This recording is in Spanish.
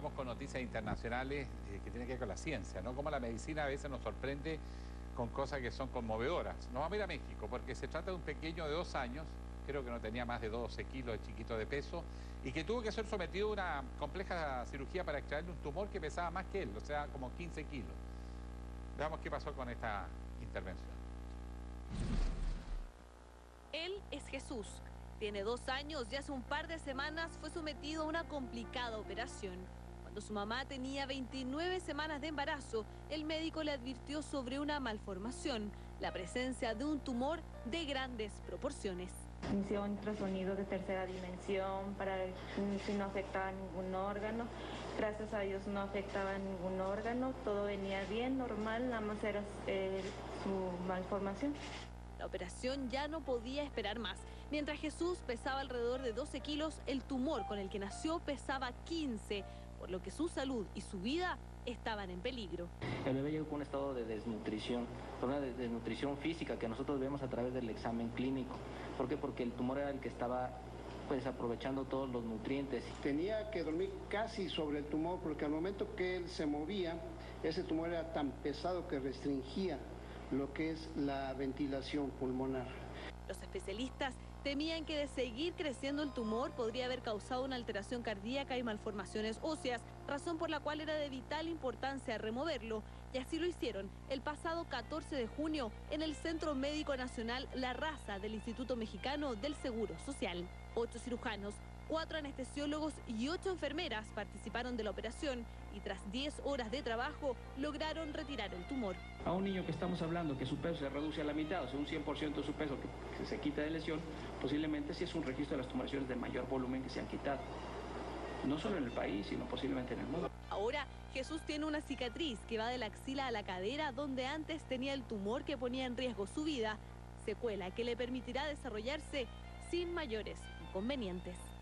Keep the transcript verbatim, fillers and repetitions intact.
vamos con noticias internacionales eh, que tienen que ver con la ciencia, ¿no? Como la medicina a veces nos sorprende con cosas que son conmovedoras. Nos vamos a ir a México porque se trata de un pequeño de dos años, creo que no tenía más de doce kilos de chiquito de peso, y que tuvo que ser sometido a una compleja cirugía para extraerle un tumor que pesaba más que él, o sea, como quince kilos. Veamos qué pasó con esta intervención. Él es Jesús. Tiene dos años y hace un par de semanas fue sometido a una complicada operación. Cuando su mamá tenía veintinueve semanas de embarazo, el médico le advirtió sobre una malformación, la presencia de un tumor de grandes proporciones. Inició un ultrasonido de tercera dimensión para ver si no afectaba ningún órgano. Gracias a Dios no afectaba ningún órgano, todo venía bien, normal, nada más era eh, su malformación. La operación ya no podía esperar más. Mientras Jesús pesaba alrededor de doce kilos, el tumor con el que nació pesaba quince, por lo que su salud y su vida estaban en peligro. El bebé llegó con un estado de desnutrición, una desnutrición física que nosotros vemos a través del examen clínico. ¿Por qué? Porque el tumor era el que estaba pues aprovechando todos los nutrientes. Tenía que dormir casi sobre el tumor porque al momento que él se movía, ese tumor era tan pesado que restringía lo que es la ventilación pulmonar. Los especialistas temían que de seguir creciendo el tumor podría haber causado una alteración cardíaca y malformaciones óseas, razón por la cual era de vital importancia removerlo, y así lo hicieron el pasado catorce de junio en el Centro Médico Nacional La Raza del Instituto Mexicano del Seguro Social. Ocho cirujanos, cuatro anestesiólogos y ocho enfermeras participaron de la operación y tras diez horas de trabajo lograron retirar el tumor. A un niño que estamos hablando que su peso se reduce a la mitad, o sea, un cien por ciento de su peso que se quita de lesión, posiblemente sí es un registro de las tumoraciones de mayor volumen que se han quitado. No solo en el país, sino posiblemente en el mundo. Ahora, Jesús tiene una cicatriz que va de la axila a la cadera, donde antes tenía el tumor que ponía en riesgo su vida, secuela que le permitirá desarrollarse sin mayores inconvenientes.